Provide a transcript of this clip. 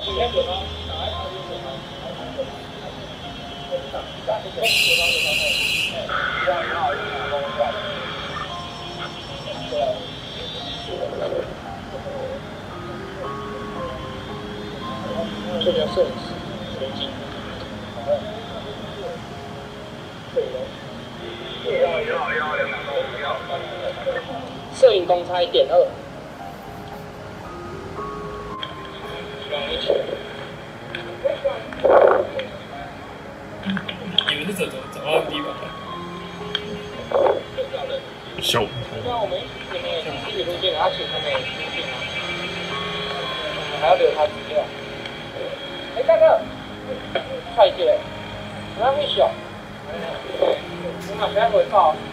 这边摄影师随机，摄影公差1.2。 你们是怎么找到地方的？ 小。 那我们一起路线，他请他们路线啊，我们还要留他资料。哎，大哥，快一点，不要太小。我马上回报。